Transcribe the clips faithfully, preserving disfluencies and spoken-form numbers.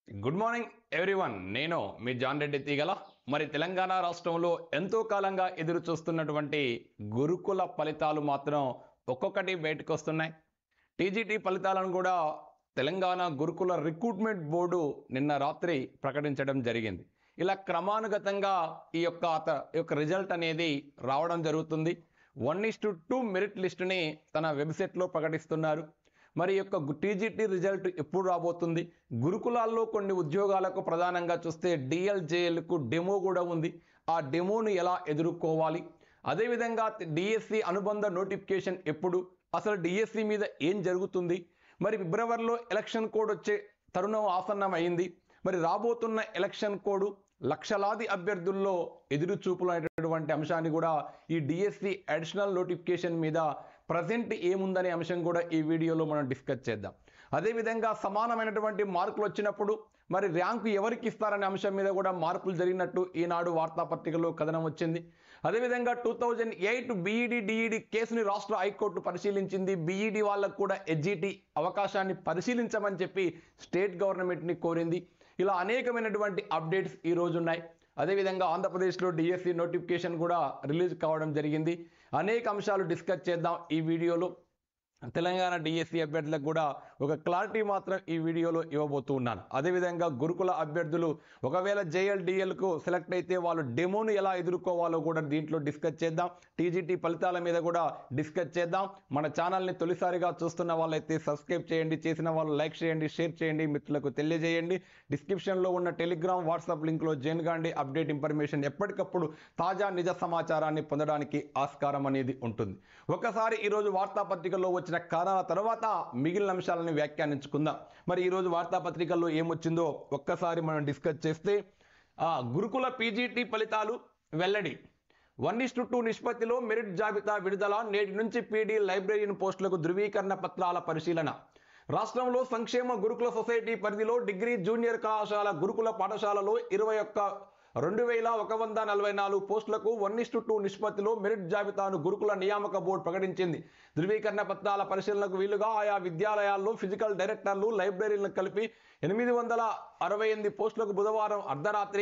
Good morning everyone. నేను మీ John Reddy తీగల. మరి తెలంగాణ రాష్ట్రంలో ఎంతో కాలంగా ఎదురు చూస్తున్నటువంటి గురుకుల ఫలితాలు మాత్రం ఒక్కొక్కటి బయటకు వస్తున్నాయి. టీజీటీ ఫలితాలను కూడా తెలంగాణ గురుకుల రిక్రూట్మెంట్ బోర్డు నిన్న రాత్రి ప్రకటించడం జరిగింది. ఇలా క్రమానుగతంగా ఈ యొక్క అత ఈ యొక్క రిజల్ట్ అనేది రావడం జరుగుతుంది. One is to two merit లిస్టుని తన వెబ్సైట్లో ప్రకటిస్తున్నారు. మరి యొక్క టీజీటీ రిజల్ట్ ఎప్పుడు రాబోతుంది? గురుకులాల్లో కొన్ని ఉద్యోగాలకు ప్రధానంగా చూస్తే డిఎల్ జేఎల్కు డెమో కూడా ఉంది. ఆ డెమోను ఎలా ఎదుర్కోవాలి? అదేవిధంగా డిఎస్సి అనుబంధ నోటిఫికేషన్ ఎప్పుడు? అసలు డిఎస్సి మీద ఏం జరుగుతుంది? మరి ఫిబ్రవరిలో ఎలక్షన్ కోడ్ వచ్చే తరుణం ఆసన్నం అయింది. మరి రాబోతున్న ఎలక్షన్ కోడ్ లక్షలాది అభ్యర్థుల్లో ఎదురు చూపులు అనేటటువంటి అంశాన్ని కూడా ఈ డిఎస్సి అడిషనల్ నోటిఫికేషన్ మీద ప్రజెంట్ ఏముందనే అంశం కూడా ఈ వీడియోలో మనం డిస్కస్ చేద్దాం. అదేవిధంగా సమానమైనటువంటి మార్కులు వచ్చినప్పుడు మరి ర్యాంకు ఎవరికి ఇస్తారనే అంశం మీద కూడా మార్పులు జరిగినట్టు ఈనాడు వార్తాపత్రికలో కథనం వచ్చింది. అదేవిధంగా two thousand eight BEd DEd కేసుని రాష్ట్ర హైకోర్టు పరిశీలించింది. బీఈడి వాళ్ళకు కూడా హెచ్జిటి అవకాశాన్ని పరిశీలించమని చెప్పి స్టేట్ గవర్నమెంట్ని కోరింది. ఇలా అనేకమైనటువంటి అప్డేట్స్ ఈ రోజు ఉన్నాయి. అదేవిధంగా ఆంధ్రప్రదేశ్లో డిఎస్సి నోటిఫికేషన్ కూడా రిలీజ్ కావడం జరిగింది. అనేక అంశాలు డిస్కస్ చేద్దాం ఈ వీడియోలో. తెలంగాణ డిఎస్సి అభ్యర్థులకు కూడా ఒక క్లారిటీ మాత్రం ఈ వీడియోలో ఇవ్వబోతూ ఉన్నాను. అదేవిధంగా గురుకుల అభ్యర్థులు ఒకవేళ జేఎల్ డిఎల్కు సెలెక్ట్ అయితే వాళ్ళు డెమోను ఎలా ఎదుర్కోవాలో కూడా దీంట్లో డిస్కస్ చేద్దాం. టీజీటీ ఫలితాల మీద కూడా డిస్కస్ చేద్దాం. మన ఛానల్ని తొలిసారిగా చూస్తున్న వాళ్ళైతే సబ్స్క్రైబ్ చేయండి, చేసిన వాళ్ళు లైక్ చేయండి, షేర్ చేయండి, మిత్రులకు తెలియజేయండి. డిస్క్రిప్షన్లో ఉన్న టెలిగ్రామ్ వాట్సాప్ లింక్లో జాయిన్ కాండి. అప్డేట్ ఇన్ఫర్మేషన్ ఎప్పటికప్పుడు తాజా నిజ సమాచారాన్ని పొందడానికి ఆస్కారం అనేది ఉంటుంది. ఒకసారి ఈరోజు వార్తాపత్రికల్లో వచ్చిన కారణాల తర్వాత మిగిలిన అంశాలను వ్యాఖ్యానించుకుందాం. మరి ఈరోజు వార్తాపత్రికల్లో ఏమొచ్చిందో ఒక్కసారి మనం డిస్కస్ చేస్తే ఆ గురుకుల పీజీటీ ఫలితాలు వెల్లడి. వన్ ఇస్ టు టూ నిష్పత్తిలో మెరిట్ జాబితా విడుదల. నేటి నుంచి పీడీ లైబ్రరీన్ పోస్టులకు ధృవీకరణ పత్రాల పరిశీలన. రాష్ట్రంలో సంక్షేమ గురుకుల సొసైటీ పరిధిలో డిగ్రీ జూనియర్ కళాశాల గురుకుల పాఠశాలలో ఇరవై ఒక్క రెండు వేల ఒక వంద నలభై నాలుగు పోస్టులకు వన్ ఇస్ టు టూ నిష్పత్తిలో మెరిట్ జాబితాను గురుకుల నియామక బోర్డు ప్రకటించింది. ధృవీకరణ పత్రాల పరిశీలనకు వీలుగా ఆయా విద్యాలయాల్లో ఫిజికల్ డైరెక్టర్లు లైబ్రరీలను కలిపి ఎనిమిది వందల అరవై ఎనిమిది పోస్టులకు బుధవారం అర్ధరాత్రి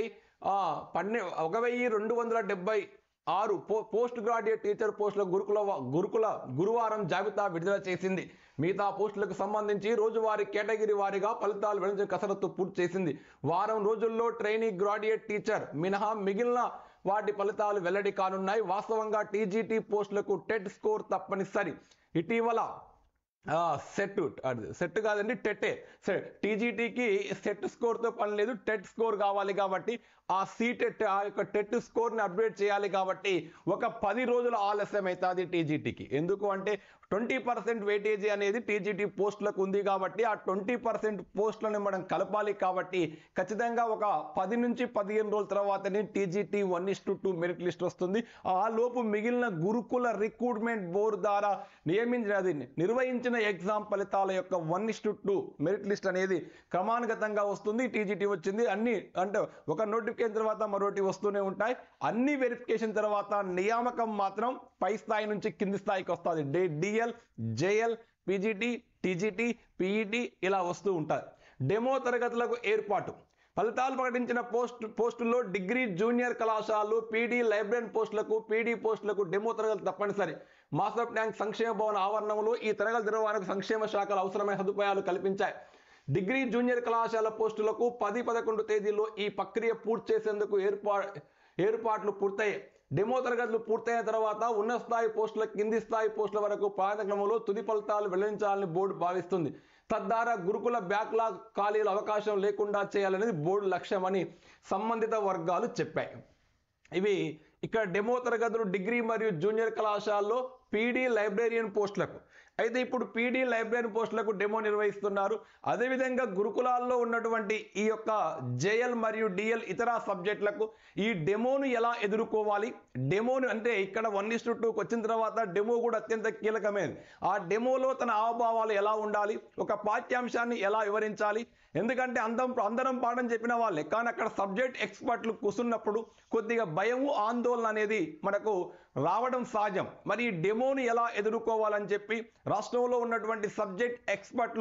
పన్నె ఒక వెయ్యి రెండు వందల డెబ్బై ఆరు పో పోస్ట్ గ్రాడ్యుయేట్ టీచర్ పోస్టుల గురుకుల గురుకుల గురువారం జాబితా విడుదల చేసింది. మిగతా పోస్టులకు సంబంధించి రోజువారీ కేటగిరీ వారీగా ఫలితాలు వెల్లడించే కసరత్తు పూర్తి చేసింది. వారం రోజుల్లో ట్రైనీ గ్రాడ్యుయేట్ టీచర్ మినహా మిగిలిన వాటి ఫలితాలు వెల్లడి కానున్నాయి. వాస్తవంగా టీజీటీ పోస్టులకు టెట్ స్కోర్ తప్పనిసరి. ఇటీవల సెట్ సెట్ కాదండి టెట్టే టీజీటీకి సెట్ స్కోర్తో పని లేదు, టెట్ స్కోర్ కావాలి. కాబట్టి ఆ సీటెట్ ఆ యొక్క టెట్ స్కోర్ని అప్డేట్ చేయాలి. కాబట్టి ఒక పది రోజుల ఆలస్యం అవుతుంది టీజీటీకి. ఎందుకు అంటే ట్వంటీ పర్సెంట్ వెయిటేజీ అనేది టీజీటీ పోస్టులకు ఉంది. కాబట్టి ఆ ట్వంటీ పర్సెంట్ పోస్టులను మనం కలపాలి. కాబట్టి ఖచ్చితంగా ఒక పది నుంచి పదిహేను రోజుల తర్వాతనే TGT one is to two merit list వస్తుంది. ఆ లోపు మిగిలిన గురుకుల రిక్రూట్మెంట్ బోర్డు ద్వారా నియమించినది నిర్వహించిన ఎగ్జామ్ ఫలితాల యొక్క one is to two merit list అనేది క్రమానుగతంగా వస్తుంది. టీజీటీ వచ్చింది అన్ని అంటే ఒక నోటిఫికేషన్ తర్వాత మరోటి వస్తూనే ఉంటాయి. అన్ని వెరిఫికేషన్ తర్వాత నియామకం మాత్రం పై స్థాయి నుంచి కింది స్థాయికి వస్తుంది. DL JL PGT TGT PET ఇలా వస్తూ ఉంటాయి. డెమో తరగతులకు ఏర్పాటు. ఫలితాలు ప్రకటించిన పోస్ట్ పోస్టుల్లో డిగ్రీ జూనియర్ కళాశాలలు పీడీ లైబ్రరీ పోస్టులకు పీడీ పోస్టులకు డెమో తరగతులు తప్పనిసరి. మాస్టర్ ట్యాంక్ సంక్షేమ భవన ఆవరణంలో ఈ తరగతి నిర్వహణకు సంక్షేమ శాఖలు అవసరమైన సదుపాయాలు కల్పించాయి. డిగ్రీ జూనియర్ కళాశాల పోస్టులకు పది పదకొండు తేదీల్లో ఈ ప్రక్రియ పూర్తి చేసేందుకు ఏర్పా ఏర్పాట్లు పూర్తయ్యాయి. డెమో తరగతులు పూర్తయిన తర్వాత ఉన్నత స్థాయి పోస్టుల కింది స్థాయి పోస్టుల వరకు ప్రాధాన్యక్రమంలో తుది ఫలితాలు వెల్లడించాలని బోర్డు భావిస్తుంది. తద్వారా గురుకుల బ్యాక్లాగ్ ఖాళీల అవకాశం లేకుండా చేయాలనేది బోర్డు లక్ష్యమని సంబంధిత వర్గాలు చెప్పాయి. ఇవి ఇక్కడ డెమో తరగతులు డిగ్రీ మరియు జూనియర్ కళాశాలలో పీడీ లైబ్రేరియన్ పోస్టులకు. అయితే ఇప్పుడు పీడీ లైబ్రరీ పోస్టులకు డెమో నిర్వహిస్తున్నారు. అదేవిధంగా గురుకులాల్లో ఉన్నటువంటి ఈ యొక్క జేఎల్ మరియు డిఎల్ ఇతర సబ్జెక్టులకు ఈ డెమోను ఎలా ఎదుర్కోవాలి? డెమోను అంటే ఇక్కడ వన్ ఇస్ టు టూకి వచ్చిన తర్వాత డెమో కూడా అత్యంత కీలకమైనది. ఆ డెమోలో తన హావభావాలు ఎలా ఉండాలి, ఒక పాఠ్యాంశాన్ని ఎలా వివరించాలి. ఎందుకంటే అందరం అందరం పాఠం చెప్పిన వాళ్ళే, కానీ అక్కడ సబ్జెక్ట్ ఎక్స్పర్ట్లు కూర్చున్నప్పుడు కొద్దిగా భయము ఆందోళన అనేది మనకు రావడం సహజం. మరి ఈ డెమోని ఎలా ఎదుర్కోవాలని చెప్పి రాష్ట్రంలో ఉన్నటువంటి సబ్జెక్ట్ ఎక్స్పర్ట్లు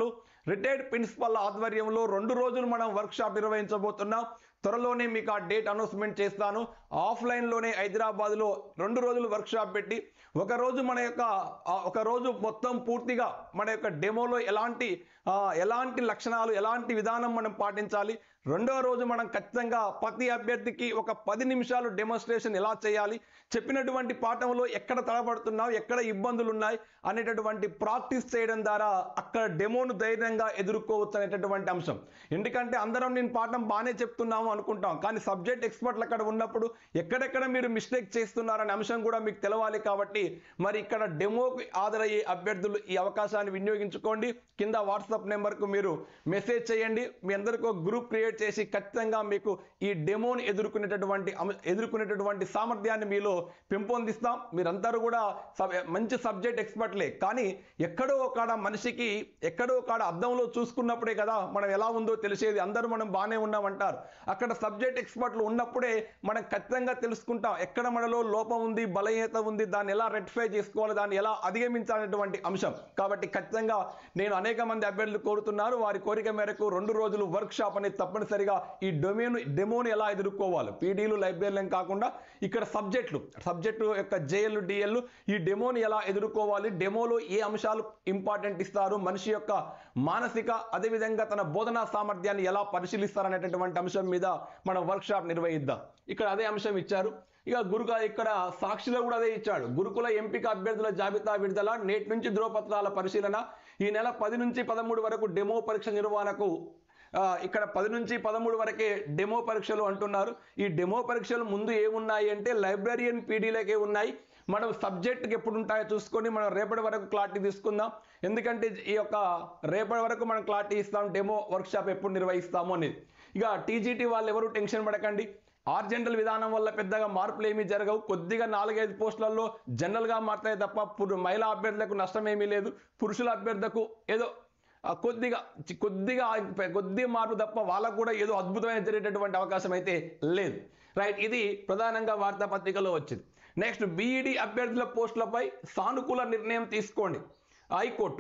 రిటైర్డ్ ప్రిన్సిపల్ ఆధ్వర్యంలో రెండు రోజులు మనం వర్క్షాప్ నిర్వహించబోతున్నాం. త్వరలోనే మీకు ఆ డేట్ అనౌన్స్మెంట్ చేస్తాను. ఆఫ్లైన్లోనే హైదరాబాద్లో రెండు రోజులు వర్క్షాప్ పెట్టి ఒక రోజు మన యొక్క ఒక రోజు మొత్తం పూర్తిగా మన యొక్క డెమోలో ఎలాంటి ఎలాంటి లక్షణాలు ఎలాంటి విధానం మనం పాటించాలి, రెండో రోజు మనం ఖచ్చితంగా ప్రతి అభ్యర్థికి ఒక పది నిమిషాలు డెమోన్స్ట్రేషన్ ఎలా చేయాలి, చెప్పినటువంటి పాఠంలో ఎక్కడ తడబడుతున్నావు, ఎక్కడ ఇబ్బందులు ఉన్నాయి అనేటటువంటి ప్రాక్టీస్ చేయడం ద్వారా అక్కడ డెమోను ధైర్యంగా ఎదుర్కోవచ్చు అనేటటువంటి అంశం. ఎందుకంటే అందరం నేను పాఠం బాగానే చెప్తున్నాము అనుకుంటాం, కానీ సబ్జెక్ట్ ఎక్స్పర్ట్లు అక్కడ ఉన్నప్పుడు ఎక్కడెక్కడ మీరు మిస్టేక్ చేస్తున్నారనే అంశం కూడా మీకు తెలవాలి. కాబట్టి మరి ఇక్కడ డెమోకి హాజరయ్యే అభ్యర్థులు ఈ అవకాశాన్ని వినియోగించుకోండి. కింద వాట్సాప్ నెంబర్కు మీరు మెసేజ్ చేయండి. మీ అందరికీ ఒక గ్రూప్ క్రియేట్ చేసి ఖచ్చితంగా మీకు ఈ డెమోని ఎదుర్కొనేటటువంటి ఎదుర్కొనేటటువంటి సామర్థ్యాన్ని మీలో పెంపొందిస్తాం. మీరందరూ కూడా మంచి సబ్జెక్ట్ ఎక్స్పర్ట్లే, కానీ ఎక్కడో ఒక మనిషికి ఎక్కడో ఒక అద్దంలో చూసుకున్నప్పుడే కదా మనం ఎలా ఉందో తెలిసేది. అందరూ మనం బాగానే ఉన్నామంటారు, అక్కడ సబ్జెక్ట్ ఎక్స్పర్ట్లు ఉన్నప్పుడే మనం ఖచ్చితంగా తెలుసుకుంటాం ఎక్కడ మనలో లోపం ఉంది, బలహీనత ఉంది, దాన్ని ఎలా రెక్టిఫై చేసుకోవాలి, దాన్ని ఎలా అధిగమించాలనేటువంటి అంశం. కాబట్టి ఖచ్చితంగా నేను అనేక మంది అభ్యర్థులు కోరుతున్నారు, వారి కోరిక మేరకు రెండు రోజులు వర్క్ షాప్ అనేది తప్పనిసరిగా ఈ డొమైన్ డెమోని ఎలా ఎదుర్కోవాలి, పీడీలు లైబ్రరీలను కాకుండా ఇక్కడ సబ్జెక్టులు సబ్జెక్టు యొక్క జేఎల్ డిఎల్ ఈ డెమోని ఎలా ఎదుర్కోవాలి, డెమోలో ఏ అంశాలు ఇంపార్టెంట్ ఇస్తారు, మనిషి యొక్క మానసిక అదేవిధంగా తన బోధనా సామర్థ్యాన్ని ఎలా పరిశీలిస్తారు అనేటటువంటి అంశం మీద మనం వర్క్ షాప్ నిర్వహిద్దాం. ఇక్కడ అదే అంశం ఇచ్చారు. ఇక గురుక ఇక్కడ సాక్షిలో కూడా అదే ఇచ్చాడు. గురుకుల ఎంపిక అభ్యర్థుల జాబితా విడుదల, నేటి నుంచి ధ్రువపత్రాల పరిశీలన, ఈ నెల పది నుంచి పదమూడు వరకు డెమో పరీక్ష నిర్వహణకు ఇక్కడ పది నుంచి పదమూడు వరకే డెమో పరీక్షలు అంటున్నారు. ఈ డెమో పరీక్షలు ముందు ఏమున్నాయి అంటే లైబ్రరీయన్ పీడీలకే ఉన్నాయి. మనం సబ్జెక్ట్కి ఎప్పుడు ఉంటాయో చూసుకొని మనం రేపటి వరకు క్లారిటీ తీసుకుందాం. ఎందుకంటే ఈ యొక్క రేపటి వరకు మనం క్లారిటీ ఇస్తాం డెమో వర్క్షాప్ ఎప్పుడు నిర్వహిస్తాము అనేది. ఇక టీజీటీ వాళ్ళు ఎవరు టెన్షన్ పడకండి, ఆర్జెంటల్ విధానం వల్ల పెద్దగా మార్పులు ఏమీ జరగవు. కొద్దిగా నాలుగైదు పోస్టులలో జనరల్గా మారుతాయి తప్ప మహిళా అభ్యర్థులకు నష్టం ఏమీ లేదు. పురుషుల అభ్యర్థులకు ఏదో కొద్దిగా కొద్దిగా కొద్దిగా మార్పు తప్ప వాళ్ళకు కూడా ఏదో అద్భుతమైన జరిగేటటువంటి అవకాశం అయితే లేదు. రైట్, ఇది ప్రధానంగా వార్తాపత్రికలో వచ్చింది. నెక్స్ట్, బీఈడి అభ్యర్థుల పోస్టులపై సానుకూల నిర్ణయం తీసుకోండి హైకోర్టు.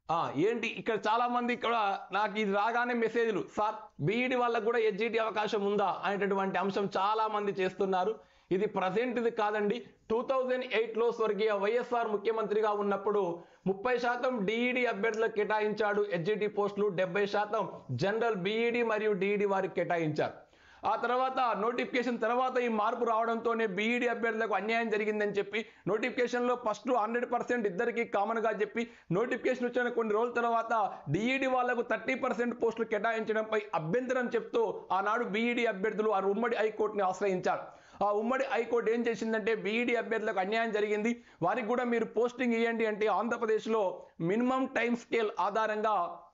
ఏంటి ఇక్కడ చాలా మంది ఇక్కడ నాకు ఇది రాగానే మెసేజ్లు, సార్ బీఈడి వాళ్ళకు కూడా హెచ్జిటి అవకాశం ఉందా అనేటటువంటి అంశం చాలా మంది చేస్తున్నారు. ఇది ప్రజెంట్ ఇది కాదండి. టూ థౌజండ్ ఎయిట్లో స్వర్గీయ వైఎస్ఆర్ ముఖ్యమంత్రిగా ఉన్నప్పుడు ముప్పై శాతం డిఈడి అభ్యర్థులకు కేటాయించాడు హెచ్జిటి పోస్టులు, డెబ్బై శాతం జనరల్ బీఈడి మరియు డిఈడి వారికి కేటాయించారు. ఆ తర్వాత నోటిఫికేషన్ తర్వాత ఈ మార్పు రావడంతోనే బీఈడి అభ్యర్థులకు అన్యాయం జరిగిందని చెప్పి నోటిఫికేషన్లో ఫస్ట్ హండ్రెడ్ పర్సెంట్ ఇద్దరికి కామన్గా చెప్పి నోటిఫికేషన్ వచ్చిన కొన్ని రోజుల తర్వాత డిఈడి వాళ్లకు థర్టీ పర్సెంట్ పోస్టులు కేటాయించడంపై అభ్యంతరం చెప్తూ ఆనాడు బీఈడి అభ్యర్థులు ఆ ఉమ్మడి హైకోర్టుని ఆశ్రయించారు. ఆ ఉమ్మడి హైకోర్టు ఏం చేసిందంటే బీఈడి అభ్యర్థులకు అన్యాయం జరిగింది, వారికి కూడా మీరు పోస్టింగ్ ఇవ్వండి అంటే ఆంధ్రప్రదేశ్లో మినిమం టైం స్కేల్ ఆధారంగా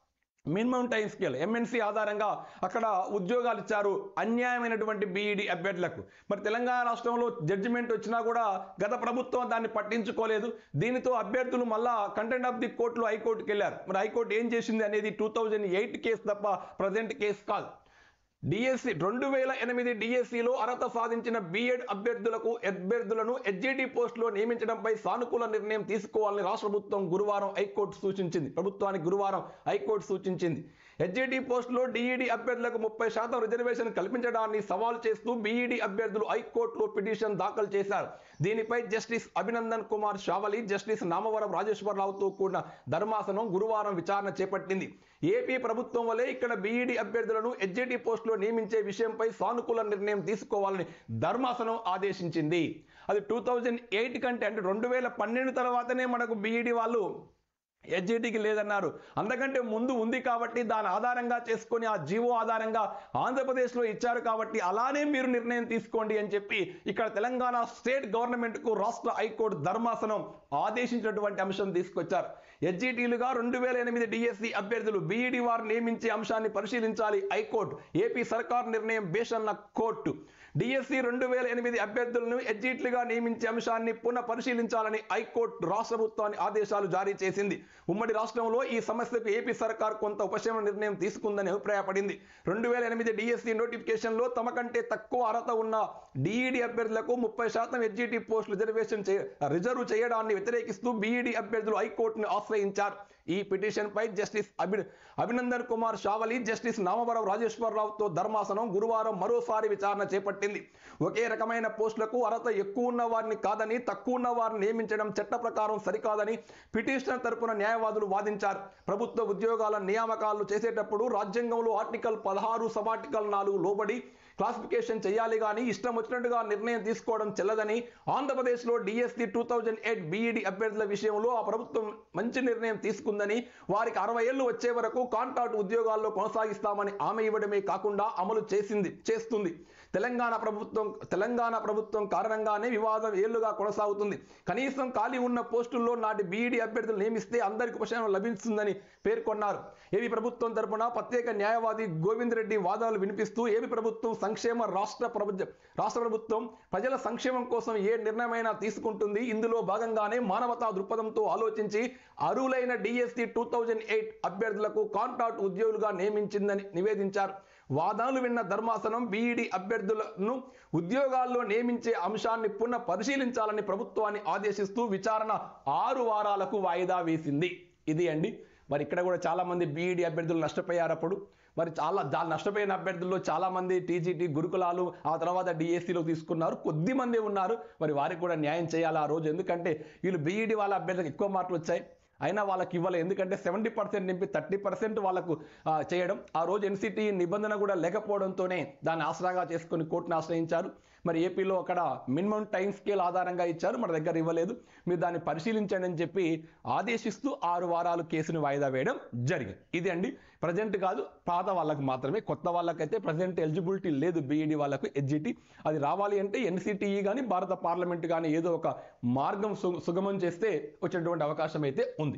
మినిమం టైం స్కేల్ ఎంఎన్సీ ఆధారంగా అక్కడ ఉద్యోగాలు ఇచ్చారు అన్యాయమైనటువంటి బీఈడి అభ్యర్థులకు. మరి తెలంగాణ రాష్ట్రంలో జడ్జిమెంట్ వచ్చినా కూడా గత ప్రభుత్వం దాన్ని పట్టించుకోలేదు. దీనితో అభ్యర్థులు మళ్ళా కంటెంట్ ఆఫ్ ది కోర్టులో హైకోర్టుకి వెళ్ళారు. మరి హైకోర్టు ఏం చేసింది అనేది టూ థౌజండ్ ఎయిట్ కేసు తప్ప ప్రజెంట్ కేసు కాదు. డిఎస్సి రెండు వేల ఎనిమిది డిఎస్సిలో అర్హత సాధించిన బీఎడ్ అభ్యర్థులకు అభ్యర్థులను హెచ్జిటి పోస్టులో నియమించడంపై సానుకూల నిర్ణయం తీసుకోవాలని రాష్ట్ర ప్రభుత్వం గురువారం హైకోర్టు సూచించింది ప్రభుత్వానికి గురువారం హైకోర్టు సూచించింది. హెచ్జిటి పోస్టులో డిఈడి అభ్యర్థులకు ముప్పై శాతం రిజర్వేషన్ కల్పించడాన్ని సవాల్ చేస్తూ బీఈడి అభ్యర్థులు హైకోర్టులో పిటిషన్ దాఖలు చేశారు. దీనిపై జస్టిస్ అభినందన్ కుమార్ షావలి, జస్టిస్ నామవరం రాజేశ్వరరావుతో కూడిన ధర్మాసనం గురువారం విచారణ చేపట్టింది. ఏపీ ప్రభుత్వం వల్లే ఇక్కడ బీఈడి అభ్యర్థులను హెచ్జిటి పోస్టులో నియమించే విషయంపై సానుకూల నిర్ణయం తీసుకోవాలని ధర్మాసనం ఆదేశించింది. అది టూ థౌజండ్ ఎయిట్ కంటే అంటే రెండు వేల పన్నెండు తర్వాతనే మనకు బీఈడి వాళ్ళు హెచ్జిటికి లేదన్నారు. అందుకంటే ముందు ఉంది కాబట్టి దాని ఆధారంగా చేసుకొని ఆ జీవో ఆధారంగా ఆంధ్రప్రదేశ్లో ఇచ్చారు కాబట్టి అలానే మీరు నిర్ణయం తీసుకోండి అని చెప్పి ఇక్కడ తెలంగాణ స్టేట్ గవర్నమెంట్కు రాష్ట్ర హైకోర్టు ధర్మాసనం ఆదేశించినటువంటి అంశం తీసుకొచ్చారు. హెచ్జిటీలుగా రెండు వేల ఎనిమిది డిఎస్సి అభ్యర్థులు బీఈడి వారు నియమించే అంశాన్ని పరిశీలించాలి హైకోర్టు. ఏపీ సర్కార్ నిర్ణయం బేషన్న కోర్టు. డిఎస్సి రెండు వేల ఎనిమిది అభ్యర్థులను హెచ్జిటీలుగా నియమించే అంశాన్ని పునః పరిశీలించాలని హైకోర్టు రాష్ట్ర ప్రభుత్వానికి ఆదేశాలు జారీ చేసింది. ఉమ్మడి రాష్ట్రంలో ఈ సమస్యకు ఏపీ సర్కార్ కొంత ఉపశమన నిర్ణయం తీసుకుందని అభిప్రాయపడింది. రెండు వేల ఎనిమిది డిఎస్సి నోటిఫికేషన్లో తమ కంటే తక్కువ అర్హత ఉన్న డిఈడి అభ్యర్థులకు ముప్పై శాతం హెచ్జిటి పోస్టులు రిజర్వేషన్ రిజర్వ్ చేయడాన్ని వ్యతిరేకిస్తూ బీఈడి అభ్యర్థులు హైకోర్టును ఆశ్రయించారు. ఈ పిటిషన్ పై జస్టిస్ అభి అభినందన్ కుమార్ షావలి, జస్టిస్ నామవరం రాజేశ్వరరావుతో ధర్మాసనం గురువారం మరోసారి విచారణ చేపట్టింది. ఒకే రకమైన పోస్టులకు అర్హత ఎక్కువ ఉన్న వారిని కాదని, తక్కువ ఉన్న వారిని నియమించడం చట్ట ప్రకారం సరికాదని పిటిషనర్ తరపున న్యాయవాదులు వాదించారు. ప్రభుత్వ ఉద్యోగాల నియామకాలు చేసేటప్పుడు రాజ్యాంగంలో ఆర్టికల్ పదహారు సబ్ ఆర్టికల్ నాలుగు లోబడి క్లాసిఫికేషన్ చేయాలి కానీ ఇష్టం వచ్చినట్టుగా నిర్ణయం తీసుకోవడం చెల్లదని, ఆంధ్రప్రదేశ్లో DSC two thousand eight BEd అభ్యర్థుల విషయంలో ఆ ప్రభుత్వం మంచి నిర్ణయం తీసుకుందని, వారికి అరవై ఏళ్లు వచ్చే వరకు కాంట్రాక్ట్ ఉద్యోగాల్లో కొనసాగిస్తామని హామీ ఇవ్వడమే కాకుండా అమలు చేసింది చేస్తుంది. తెలంగాణ ప్రభుత్వం తెలంగాణ ప్రభుత్వం కారణంగానే వివాదం ఏళ్లుగా కొనసాగుతుంది. కనీసం ఖాళీ ఉన్న పోస్టుల్లో నాటి బీఈడి అభ్యర్థులు నియమిస్తే అందరికి ఉపశమనం లభిస్తుందని పేర్కొన్నారు. ఏపీ ప్రభుత్వం తరపున ప్రత్యేక న్యాయవాది గోవింద్ రెడ్డి వాదనలు వినిపిస్తూ ఏపీ ప్రభుత్వం సంక్షేమ రాష్ట్ర ప్రభుత్వం రాష్ట్ర ప్రభుత్వం ప్రజల సంక్షేమం కోసం ఏ నిర్ణయమైనా తీసుకుంటుంది. ఇందులో భాగంగానే మానవతా దృక్పథంతో ఆలోచించి అర్హులైన డిఎస్సి టూ థౌజండ్ ఎయిట్ అభ్యర్థులకు కాంట్రాక్ట్ ఉద్యోగులుగా నియమించిందని నివేదించారు. వాదనలు విన్న ధర్మాసనం బీఈడి అభ్యర్థులను ఉద్యోగాల్లో నియమించే అంశాన్ని పునః పరిశీలించాలని ప్రభుత్వాన్ని ఆదేశిస్తూ విచారణ ఆరు వారాలకు వాయిదా వేసింది. ఇది అండి. మరి ఇక్కడ కూడా చాలా మంది బీఈడి అభ్యర్థులు నష్టపోయారు. అప్పుడు మరి చాలా చాలా నష్టపోయిన అభ్యర్థుల్లో చాలా మంది టీజీటీ గురుకులాలు ఆ తర్వాత డిఎస్సిలో తీసుకున్నారు, కొద్ది మంది ఉన్నారు. మరి వారికి కూడా న్యాయం చేయాలి ఆ రోజు. ఎందుకంటే వీళ్ళు బీఈడి వాళ్ళ అభ్యర్థులకు ఎక్కువ మార్కులు వచ్చాయి, అయినా వాళ్ళకి ఇవ్వలేదు. ఎందుకంటే సెవెంటీ పర్సెంట్ నింపి థర్టీ పర్సెంట్ వాళ్ళకు చేయడం, ఆ రోజు ఎన్సిటీ నిబంధన కూడా లేకపోవడంతోనే దాన్ని ఆసరాగా చేసుకుని కోర్టును ఆశ్రయించారు. మరి ఏపీలో అక్కడ మినిమం టైం స్కేల్ ఆధారంగా ఇచ్చారు, మన దగ్గర ఇవ్వలేదు, మీరు దాన్ని పరిశీలించండి అని చెప్పి ఆదేశిస్తూ ఆరు వారాలు కేసును వాయిదా వేయడం జరిగింది. ఇది అండి. ప్రజెంట్ కాదు, పాత వాళ్ళకు మాత్రమే. కొత్త వాళ్ళకైతే ప్రజెంట్ ఎలిజిబిలిటీ లేదు బీఈడి వాళ్ళకు హెచ్జిటి. అది రావాలి అంటే ఎన్సిటిఈ కానీ భారత పార్లమెంట్ కానీ ఏదో ఒక మార్గం సుగమం చేస్తే వచ్చేటువంటి అవకాశం అయితే ఉంది.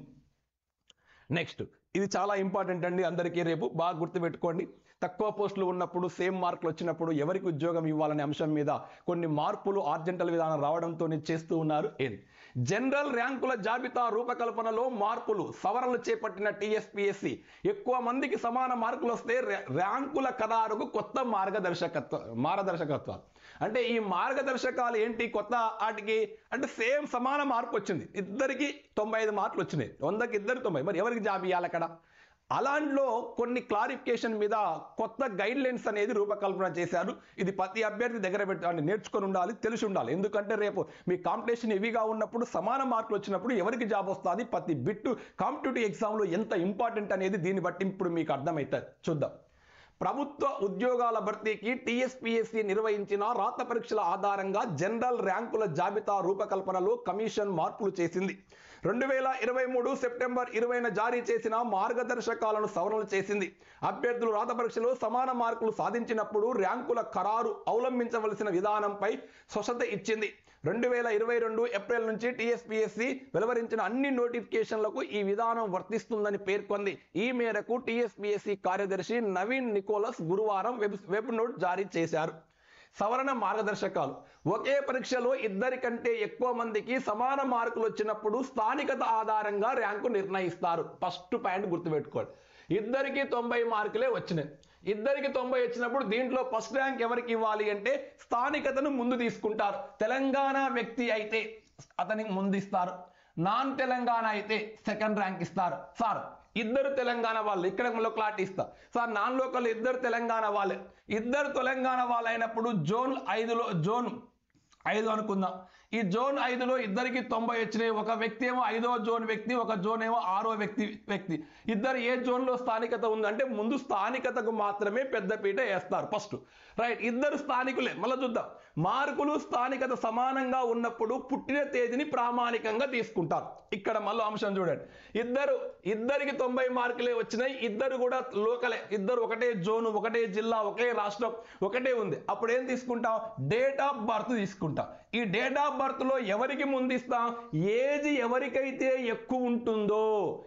నెక్స్ట్, ఇది చాలా ఇంపార్టెంట్ అండి అందరికీ, రేపు బాగా గుర్తుపెట్టుకోండి. తక్కువ పోస్టులు ఉన్నప్పుడు సేమ్ మార్కులు వచ్చినప్పుడు ఎవరికి ఉద్యోగం ఇవ్వాలనే అంశం మీద కొన్ని మార్పులు ఆర్జెంటల్ విధానం రావడంతో చేస్తూ ఉన్నారు. ఏది జనరల్ ర్యాంకుల జాబితా రూపకల్పనలో మార్పులు సవరణలు చేపట్టిన టీఎస్పీఎస్సీ ఎక్కువ మందికి సమాన మార్కులు వస్తే ర్యాంకుల ఖరారుకు కొత్త మార్గదర్శకత్వ మార్గదర్శకత్వాలు అంటే ఈ మార్గదర్శకాలు ఏంటి కొత్త వాటికి అంటే సేమ్ సమాన మార్పు వచ్చింది, ఇద్దరికి తొంభై ఐదు మార్కులు వచ్చినాయి, వందకి ఇద్దరు తొంభై, మరి ఎవరికి జాబ్ ఇవ్వాలి అక్కడ? అలాంటిలో కొన్ని క్లారిఫికేషన్ మీద కొత్త గైడ్ లైన్స్ అనేది రూపకల్పన చేశారు. ఇది ప్రతి అభ్యర్థి దగ్గర పెట్టి నేర్చుకొని ఉండాలి, తెలిసి ఉండాలి. ఎందుకంటే రేపు మీ కాంపిటీషన్ హెవీగా ఉన్నప్పుడు సమాన మార్కులు వచ్చినప్పుడు ఎవరికి జాబ్ వస్తుంది, ప్రతి బిట్టు కాంపిటేటివ్ ఎగ్జామ్లో ఎంత ఇంపార్టెంట్ అనేది దీన్ని బట్టి ఇప్పుడు మీకు అర్థమవుతుంది. చూద్దాం. ప్రభుత్వ ఉద్యోగాల భర్తీకి టీఎస్పీఎస్సీ నిర్వహించిన రాత పరీక్షల ఆధారంగా జనరల్ ర్యాంకుల జాబితా రూపకల్పనలో కమిషన్ మార్పులు చేసింది. రెండు వేల ఇరవై మూడు సెప్టెంబర్ ఇరవైన జారీ చేసిన మార్గదర్శకాలను సవరణలు చేసింది. అభ్యర్థులు రాత పరీక్షలో సమాన మార్కులు సాధించినప్పుడు ర్యాంకుల ఖరారు అవలంబించవలసిన విధానంపై స్పష్టత ఇచ్చింది. రెండు వేల ఇరవై రెండు ఏప్రిల్ నుంచి టీఎస్పీఎస్సీ వెలువరించిన అన్ని నోటిఫికేషన్లకు ఈ విధానం వర్తిస్తుందని పేర్కొంది. ఈ మేరకు టీఎస్పీఎస్సీ కార్యదర్శి నవీన్ నికోలస్ గురువారం వెబ్ వెబ్ నోట్ జారీ చేశారు. సవరణ మార్గదర్శకాలు. ఒకే పరీక్షలో ఇద్దరి కంటే ఎక్కువ మందికి సమాన మార్కులు వచ్చినప్పుడు స్థానికత ఆధారంగా ర్యాంకు నిర్ణయిస్తారు. ఫస్ట్ పాయింట్ గుర్తుపెట్టుకోండి. ఇద్దరికి తొంభై మార్కులే వచ్చినాయి, ఇద్దరికి తొంభై వచ్చినప్పుడు దీంట్లో ఫస్ట్ ర్యాంక్ ఎవరికి ఇవ్వాలి అంటే స్థానికతను ముందు తీసుకుంటారు. తెలంగాణ వ్యక్తి అయితే అతనికి ముందు ఇస్తారు, నాన్ తెలంగాణ అయితే సెకండ్ ర్యాంక్ ఇస్తారు. సార్ ఇద్దరు తెలంగాణ వాళ్ళు, ఇక్కడ మళ్ళీ క్లారిటీ ఇస్తా సార్, నాన్ లోకల్ ఇద్దరు తెలంగాణ వాళ్ళే, ఇద్దరు తెలంగాణ వాళ్ళు అయినప్పుడు జోన్ ఐదులో జోన్ ఐదు అనుకుందాం. ఈ జోన్ ఐదులో ఇద్దరికి తొంభై వచ్చినాయి, ఒక వ్యక్తి ఏమో ఐదో జోన్ వ్యక్తి, ఒక జోన్ ఏమో ఆరో వ్యక్తి వ్యక్తి ఇద్దరు ఏ జోన్లో స్థానికత ఉందంటే ముందు స్థానికతకు మాత్రమే పెద్దపీట వేస్తారు ఫస్ట్. రైట్, ఇద్దరు స్థానికులే. మళ్ళీ చూద్దాం. మార్కులు స్థానికత సమానంగా ఉన్నప్పుడు పుట్టిన తేదీని ప్రామాణికంగా తీసుకుంటారు. ఇక్కడ మళ్ళీ అంశం చూడండి. ఇద్దరు ఇద్దరికి తొంభై మార్కులే వచ్చినాయి, ఇద్దరు కూడా లోకలే, ఇద్దరు ఒకటే జోను, ఒకటే జిల్లా, ఒకే రాష్ట్రం, ఒకటే ఉంది. అప్పుడు ఏం తీసుకుంటాం? డేట్ ఆఫ్ బర్త్ తీసుకుంటాం. ఈ డేట్ ఆఫ్ బర్త్ లో ఎవరికి ముందు ఇస్తాం? ఏజ్ ఎవరికైతే ఎక్కువ ఉంటుందో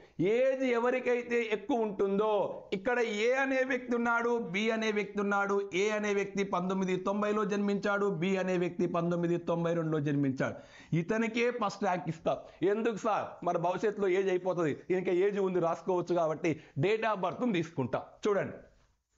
ఏజ్ ఎవరికైతే ఎక్కువ ఉంటుందో ఇక్కడ ఏ అనే వ్యక్తి ఉన్నాడు, బి అనే వ్యక్తి ఉన్నాడు. ఏ అనే వ్యక్తి పంతొమ్మిది తొంభైలో జన్మించాడు, బి అనే వ్యక్తి పంతొమ్మిది తొంభై రెండులో జన్మించాడు. ఇతనికే ఫస్ట్ ర్యాంక్ ఇస్తాం. ఎందుకు సార్? మరి భవిష్యత్తులో ఏజ్ అయిపోతుంది, ఇంకా ఏజ్ ఉంది రాసుకోవచ్చు కాబట్టి డేట్ ఆఫ్ బర్త్ తీసుకుంటాం. చూడండి,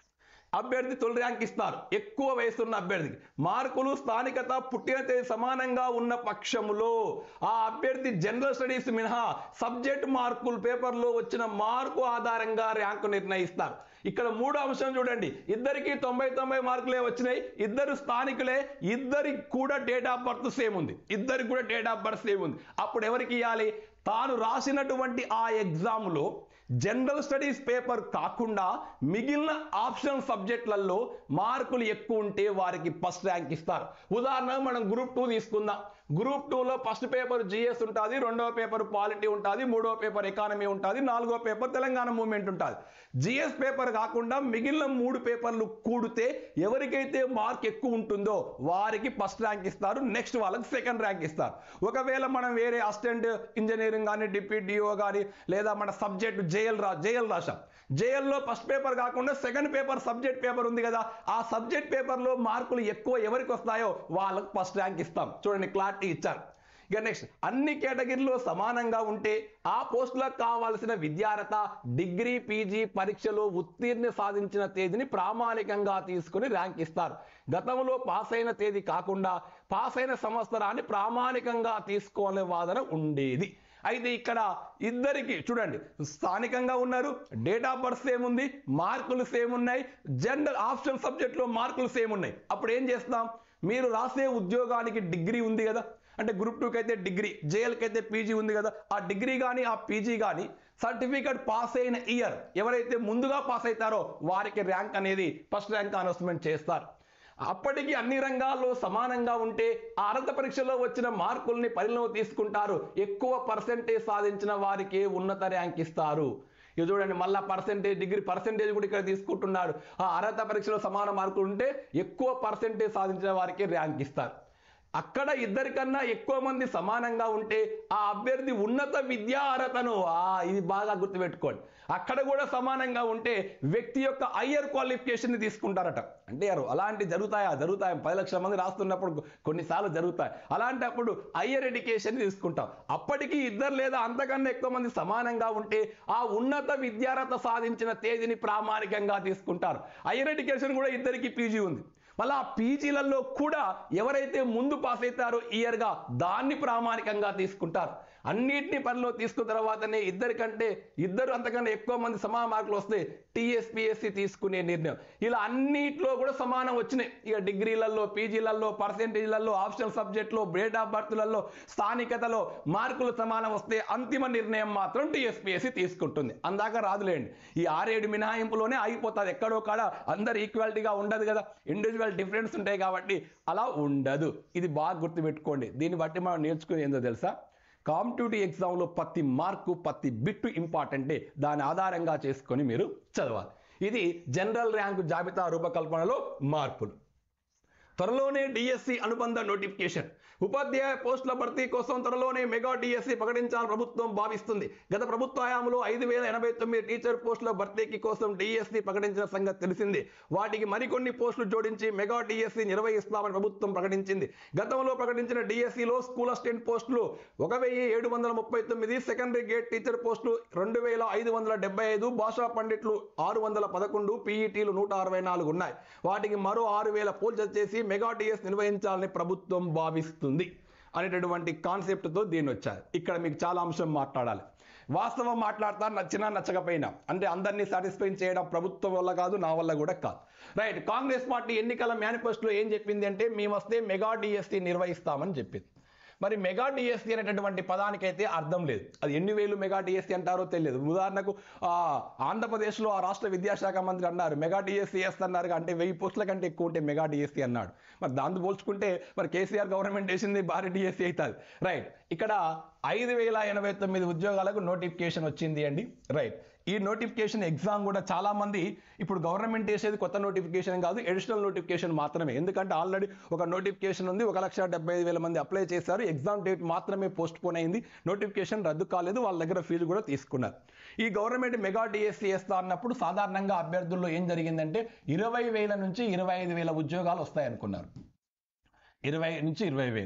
అభ్యర్థి తొలి ర్యాంక్ ఇస్తారు ఎక్కువ వయసున్న అభ్యర్థికి. మార్కులు స్థానికత పుట్టిన తేదీ సమానంగా ఉన్న పక్షములో ఆ అభ్యర్థి జనరల్ స్టడీస్ మినహా సబ్జెక్ట్ మార్కులు పేపర్లో వచ్చిన మార్కు ఆధారంగా ర్యాంకు నిర్ణయిస్తారు. ఇక్కడ మూడో అంశం చూడండి, ఇద్దరికి తొంభై తొంభై మార్కులే వచ్చినాయి, ఇద్దరు స్థానికులే, ఇద్దరికి కూడా డేట్ ఆఫ్ బర్త్ సేమ్ ఉంది, ఇద్దరికి కూడా డేట్ ఆఫ్ బర్త్ సేమ్ ఉంది. అప్పుడు ఎవరికి ఇవ్వాలి? తాను రాసినటువంటి ఆ ఎగ్జామ్లో జనరల్ స్టడీస్ పేపర్ కాకుండా మిగిలిన ఆప్షన్ సబ్జెక్టులలో మార్కులు ఎక్కువ ఉంటే వారికి ఫస్ట్ ర్యాంక్ ఇస్తారు. ఉదాహరణకు మనం గ్రూప్ టూ తీసుకుందాం. గ్రూప్ టూలో ఫస్ట్ పేపర్ జిఎస్ ఉంటుంది, రెండవ పేపర్ పాలిటీ ఉంటుంది, మూడవ పేపర్ ఎకానమీ ఉంటుంది, నాలుగో పేపర్ తెలంగాణ మూవ్మెంట్ ఉంటుంది. జిఎస్ పేపర్ కాకుండా మిగిలిన మూడు పేపర్లు కూడితే ఎవరికైతే మార్క్ ఎక్కువ ఉంటుందో వారికి ఫస్ట్ ర్యాంక్ ఇస్తారు, నెక్స్ట్ వాళ్ళకి సెకండ్ ర్యాంక్ ఇస్తారు. ఒకవేళ మనం వేరే అసిస్టెంట్ ఇంజనీరింగ్ కానీ డిప్యూటీ డిఓ కానీ లేదా మన సబ్జెక్ట్ జేఎల్ రా జేఎల్ రాశాం, జేఎల్లో ఫస్ట్ పేపర్ కాకుండా సెకండ్ పేపర్ సబ్జెక్ట్ పేపర్ ఉంది కదా, ఆ సబ్జెక్ట్ పేపర్లో మార్కులు ఎక్కువ ఎవరికి వస్తాయో వాళ్ళకు ఫస్ట్ ర్యాంక్ ఇస్తాం. చూడండి క్లారిటీ ఇచ్చారు. ఇక నెక్స్ట్, అన్ని కేటగిరీలో సమానంగా ఉంటే ఆ పోస్టులకు కావాల్సిన విద్యార్హత డిగ్రీ పీజీ పరీక్షలో ఉత్తీర్ణ సాధించిన తేదీని ప్రామాణికంగా తీసుకుని ర్యాంక్ ఇస్తారు. గతంలో పాస్ అయిన తేదీ కాకుండా పాస్ అయిన సంవత్సరాన్ని ప్రామాణికంగా తీసుకోవాలనే వాదన ఉండేది. అయితే ఇక్కడ ఇద్దరికి చూడండి స్థానికంగా ఉన్నారు, డేట్ ఆఫ్ బర్త్ సేమ్ ఉంది, మార్కులు సేమ్ ఉన్నాయి, జనరల్ ఆప్షన్ సబ్జెక్ట్లో మార్కులు సేమ్ ఉన్నాయి. అప్పుడు ఏం చేస్తాం? మీరు రాసే ఉద్యోగానికి డిగ్రీ ఉంది కదా, అంటే గ్రూప్ టూకి అయితే డిగ్రీ, జేఎల్కి అయితే పీజీ ఉంది కదా, ఆ డిగ్రీ కానీ ఆ పీజీ కానీ సర్టిఫికేట్ పాస్ అయిన ఇయర్ ఎవరైతే ముందుగా పాస్ అవుతారో వారికి ర్యాంక్ అనేది ఫస్ట్ ర్యాంక్ అనౌన్స్మెంట్ చేస్తారు. అప్పటికి అన్ని రంగాల్లో సమానంగా ఉంటే ఆ అర్హత పరీక్షలో వచ్చిన మార్కుల్ని పరిగణలోకి తీసుకుంటారు. ఎక్కువ పర్సెంటేజ్ సాధించిన వారికి ఉన్నత ర్యాంక్ ఇస్తారు. ఇది చూడండి, మళ్ళా పర్సెంటేజ్ డిగ్రీ పర్సెంటేజ్ కూడా ఇక్కడ తీసుకుంటున్నారు. ఆ అర్హత పరీక్షలో సమాన మార్కులు ఉంటే ఎక్కువ పర్సెంటేజ్ సాధించిన వారికి ర్యాంక్ ఇస్తారు. అక్కడ ఇద్దరికన్నా ఎక్కువ మంది సమానంగా ఉంటే ఆ అభ్యర్థి ఉన్నత విద్యా అర్హతను ఇది బాగా గుర్తుపెట్టుకోండి, అక్కడ కూడా సమానంగా ఉంటే వ్యక్తి యొక్క హయ్యర్ క్వాలిఫికేషన్ తీసుకుంటారట. అంటే అలాంటి జరుగుతాయా? జరుగుతాయి. పది లక్షల మంది రాస్తున్నప్పుడు కొన్నిసార్లు జరుగుతాయి. అలాంటప్పుడు హయ్యర్ ఎడ్యుకేషన్ తీసుకుంటాం. అప్పటికి ఇద్దరు లేదా అంతకన్నా ఎక్కువ మంది సమానంగా ఉంటే ఆ ఉన్నత విద్యార్హత సాధించిన తేదీని ప్రామాణికంగా తీసుకుంటారు. హయ్యర్ ఎడ్యుకేషన్ కూడా ఇద్దరికి పీజీ ఉంది, మళ్ళీ ఆ పీజీలలో కూడా ఎవరైతే ముందు పాస్ అవుతారో ఇయర్గా దాన్ని ప్రామాణికంగా తీసుకుంటారు. అన్నిటినీ పనిలో తీసుకున్న తర్వాతనే ఇద్దరికంటే ఇద్దరు అంతకన్నా ఎక్కువ మంది సమాన మార్కులు వస్తే టీఎస్పీఎస్సీ తీసుకునే నిర్ణయం. ఇలా అన్నిట్లో కూడా సమానం వచ్చినాయి. ఇక డిగ్రీలలో, పీజీలలో, పర్సెంటేజ్లలో, ఆప్షనల్ సబ్జెక్టులో, డేట్ ఆఫ్ బర్త్లలో, స్థానికతలో మార్కులు సమానం వస్తే అంతిమ నిర్ణయం మాత్రం టీఎస్పీఎస్సీ తీసుకుంటుంది. అందాక రాదులేండి, ఈ ఆరేడు మినహాయింపులోనే ఆగిపోతుంది. ఎక్కడో కాడ అందరు ఈక్వాలిటీగా ఉండదు కదా, ఇండివిజువల్ డిఫరెన్స్ ఉంటాయి కాబట్టి అలా ఉండదు. ఇది బాగా గుర్తుపెట్టుకోండి. దీన్ని బట్టి మనం నేర్చుకుని ఏందో తెలుసా, కాంపిటేటివ్ ఎగ్జామ్లో ప్రతి మార్కు ప్రతి బిట్టు ఇంపార్టెంటే, దాని ఆధారంగా చేసుకొని మీరు చదవాలి. ఇది జనరల్ ర్యాంకు జాబితా రూపకల్పనలో మార్పులు. త్వరలోనే డిఎస్సి అనుబంధ నోటిఫికేషన్. ఉపాధ్యాయ పోస్టుల భర్తీ కోసం త్వరలోనే మెగా డిఎస్సి ప్రకటించాలని ప్రభుత్వం భావిస్తుంది. గత ప్రభుత్వ హయాంలో ఐదు వేల ఎనభై తొమ్మిది టీచర్ పోస్టుల భర్తీకి కోసం డిఎస్సి ప్రకటించిన సంగతి తెలిసింది. వాటికి మరికొన్ని పోస్టులు జోడించి మెగా డిఎస్సి నిర్వహిస్తామని ప్రభుత్వం ప్రకటించింది. గతంలో ప్రకటించిన డిఎస్సిలో స్కూల్ అసిస్టెంట్ పోస్టులు ఒక వెయ్యి ఏడు వందల ముప్పై తొమ్మిది, సెకండరీ గేట్ టీచర్ పోస్టులు రెండు వేల ఐదు వందల డెబ్బై ఐదు, భాషా పండిట్లు ఆరు వందల పదకొండు, పీఈటీలు నూట అరవై నాలుగు ఉన్నాయి. వాటికి మరో ఆరు వేల పోస్టులు చేసి మెగా డిఎస్ నిర్వహించాలని ప్రభుత్వం భావిస్తుంది అనేటటువంటి కాన్సెప్ట్తో దీన్ని వచ్చారు. ఇక్కడ మీకు చాలా అంశం మాట్లాడాలి. వాస్తవం మాట్లాడతా, నచ్చినా నచ్చకపోయినా, అంటే అందరినీ సాటిస్ఫై చేయడం ప్రభుత్వం వల్ల కాదు, నా వల్ల కూడా కాదు. రైట్. కాంగ్రెస్ పార్టీ ఎన్నికల మేనిఫెస్టోలో ఏం చెప్పింది అంటే మేము వస్తే మెగా డిఎస్సి నిర్వహిస్తామని చెప్పింది. మరి మెగా డిఎస్సి అనేటటువంటి పదానికైతే అర్థం లేదు. అది ఎన్ని వేలు మెగా డిఎస్సి అంటారో తెలియదు. ఉదాహరణకు ఆంధ్రప్రదేశ్లో ఆ రాష్ట్ర విద్యాశాఖ మంత్రి అన్నారు మెగా డిఎస్సి వేస్తున్నారు, అంటే వెయ్యి పోస్టుల కంటే ఎక్కువ ఉంటే మెగా డిఎస్సి అన్నాడు. మరి దాంతో పోల్చుకుంటే మరి కేసీఆర్ గవర్నమెంట్ వేసింది భారీ డిఎస్సి అవుతుంది. రైట్. ఇక్కడ ఐదు వేల ఎనభై తొమ్మిది ఉద్యోగాలకు నోటిఫికేషన్ వచ్చింది అండి. రైట్. ఈ నోటిఫికేషన్ ఎగ్జామ్ కూడా చాలా మంది ఇప్పుడు గవర్నమెంట్ వేసేది కొత్త నోటిఫికేషన్ కాదు, అడిషనల్ నోటిఫికేషన్ మాత్రమే. ఎందుకంటే ఆల్రెడీ ఒక నోటిఫికేషన్ ఉంది, ఒక లక్ష డెబ్బై ఐదు వేల మంది అప్లై చేశారు. ఎగ్జామ్ డేట్ మాత్రమే పోస్ట్ పోన్ అయింది, నోటిఫికేషన్ రద్దు కాలేదు. వాళ్ళ దగ్గర ఫీజు కూడా తీసుకున్నారు. ఈ గవర్నమెంట్ మెగా డిఎస్సి వేస్తా అన్నప్పుడు సాధారణంగా అభ్యర్థుల్లో ఏం జరిగిందంటే ఇరవై వేల నుంచి ఇరవై ఐదు వేల ఉద్యోగాలు వస్తాయనుకున్నారు. ఇరవై నుంచి ఇరవై వేలు